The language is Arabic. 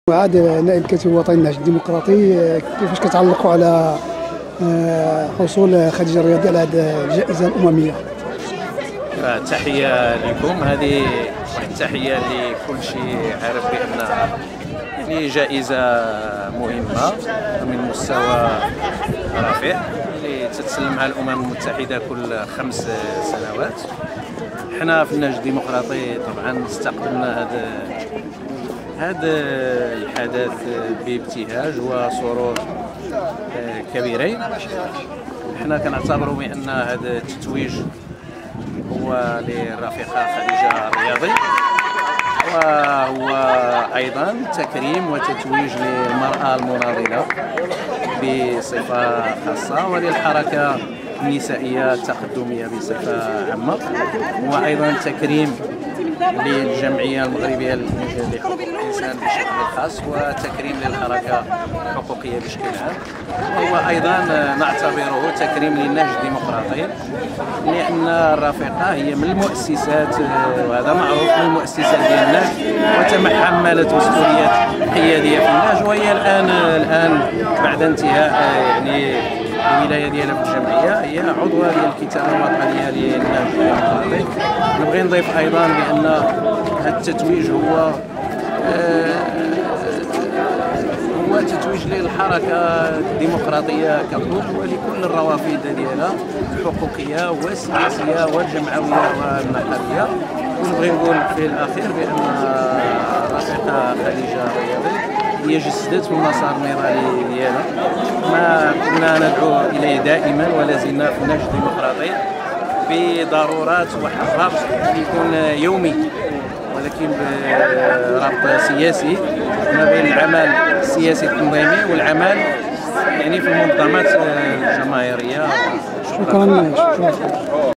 عاد نائب الكاتب الوطني للنهج الديمقراطي، كيفاش كتعلقوا على حصول خديجه الرياضي على هذه الجائزه الامميه؟ تحيه لكم. هذه واحد التحيه لكل شيء عارف بان يعني جائزه مهمه من مستوى رفيع اللي تتسلمها الامم المتحده كل 5 سنوات. حنا في النهج الديمقراطي طبعا استقبلنا هذا الحدث بابتهاج وسرور كبيرين. حنا كنعتبروا بان هذا التتويج هو للرفيقه خديجه الرياضي، وهو ايضا تكريم وتتويج للمراه المناضله بصفه خاصه وللحركه النسائيه التقدميه بصفه عامه، وايضا تكريم للجمعيه المغربيه لحقوق الانسان بشكل خاص وتكريم للحركه الحقوقيه بشكل عام. وهو ايضا نعتبره تكريم للنهج الديمقراطي، لان الرفيقه هي من المؤسسات، وهذا معروف، من المؤسسات ديال النهج وتحملت مسؤوليه قياديه في النهج، وهي الان بعد انتهاء يعني الولايه ديالها في الجمعيه هي عضوه ديال الكتابه الوطنيه للنهج الديمقراطي. نبغي نضيف ايضا بان هذا التتويج هو تتويج للحركه الديمقراطيه ككل ولكل الروافد ديالها الحقوقيه والسياسيه والجمعويه والنقابيه. ونبغي نقول في الاخير بان الرفيقه خديجه الرياضي هي جسدت من المسار النضالي ديالها ما كنا ندعو اليه دائما ولا زلنا في النهج الديمقراطي بضرورات واحد الربط يكون يومي ولكن بربط سياسي ما بين العمل السياسي التنظيمي والعمل يعني في المنظمات الجماهيريه. شكرا.